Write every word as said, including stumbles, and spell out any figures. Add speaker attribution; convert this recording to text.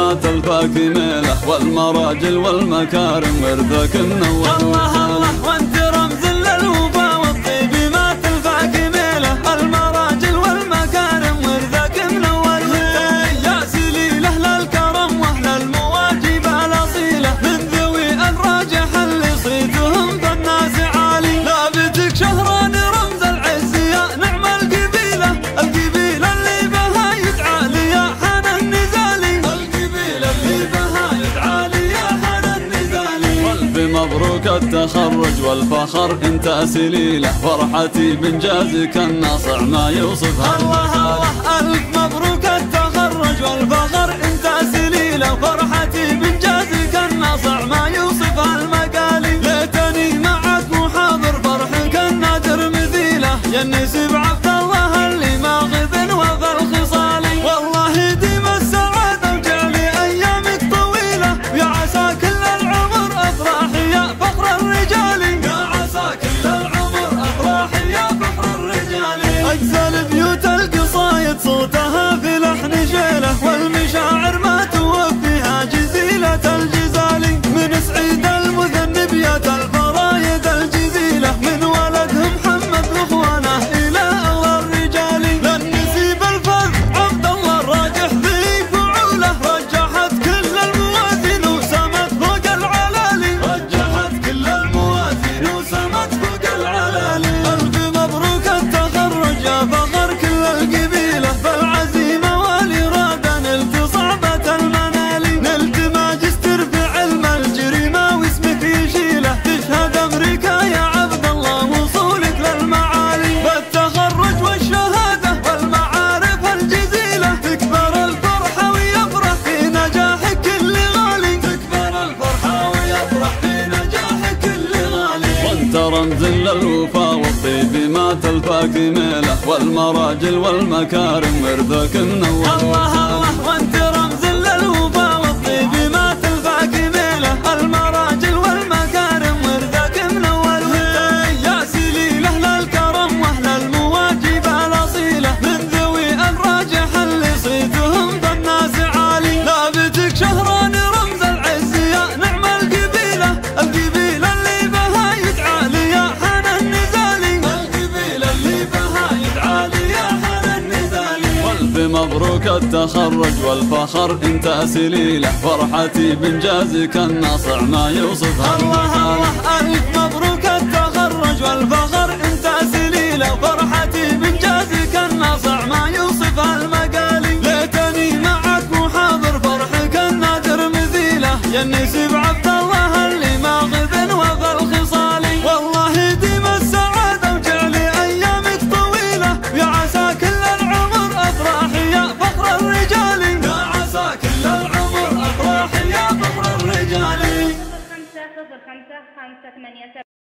Speaker 1: بما تلفاك ميله، والمراجل والمكارم ورثك منور.
Speaker 2: الله الله وانت رمز للوفا والطيب ما تلفاك ميله، المراجل والمكارم ورثك منور. يا سليل اهل الكرم واهل المواجب الاصيله، من ذوي الراجح اللي صيتهم بالناس عالي. لابتك شهران رمز العز يا نعم القبيله، القبيله اللي بها يدعى لي يا حن النزالي، القبيله اللي بها يدعى لي يا حن النزالي.
Speaker 1: والف مبروك التخرج والفخر انت سليله، فرحتي بانجازك الناصع ما يوصفها.
Speaker 2: الله الله الف مبروك التخرج والفخر انت سليله، فرحتي بانجازك الناصع ما يوصفها المقالي. ليتني معك محاضر فرحك النادر مثيله، يا النسب عبد الله اللي ماخذ وفى الخصالي. والله ديم السعاده وجعلي ايامك طويله، ويا عسى كل العمر افراح يا فخر الرجال، يا عسى كل العمر افراح يا فخر الرجال. اجزل بيوت القصايد صوتها في لحن شيله، والمشاعر ما توفيها جزيله الجزالي. من سعيد المذنب يا الفرايد الجزيله، من ولدهم محمد واخوانه الى اغلى الرجال. للنسيب الفذ عبد الله الراجح ذي فعوله، رجحت كل الموازين وسمت فوق العلالي، رجحت كل الموازين وسمت فوق العلالي. الف مبروك التخرج يا فخر كل القبيله، بالعزيمه والاراده نلت صعبه المنالي. نلت ماجستير في علم الجريمه واسمك يشيله، تشهد امريكا يا عبد الله وصولك للمعالي. بالتخرج والشهاده والمعارف الجزيله، تكبر الفرحه ويفرح في نجاحك اللي غالي، تكبر الفرحه ويفرح في نجاحك اللي غالي.
Speaker 1: وانت رمز للوفا والطيب ما تلفاك ميله، والمراجل والمكارم ورثك منور.
Speaker 2: الله الله وانت رمز للوفا والطيب ما تلفاك ميله، المراجل والمكارم ورثك منور. يا سليل اهل الكرم واهل المواجب الاصيله، من ذوي الراجح اللي صيتهم بالناس عالي. لابتك شهران رمز العز يا نعم القبيله، القبيله اللي بها يدعى لي يا حن النزالي، القبيله اللي بها يدعى لي يا حن النزالي.
Speaker 1: والف مبروك التخرج والفخر انت سليله، فرحتي بانجازك الناصع ما يوصفها.
Speaker 2: الله الله الف مبروك التخرج والفخر انت سليله، فرحتي بانجازك الناصع ما يوصفها المقالي. ليتني معك محاضر فرحك النادر مثيله، يا النسب عبد الله اللي ماخذ وفى الخصالي. والله ديم السعاده وجعلي ايامك طويله، ويا عسى كل العمر افراح يا فخر الرجال، يا عسى كل العمر افراح يا فخر الرجال.
Speaker 3: خمسة صفر خمسة خمسة ثمانية سبعة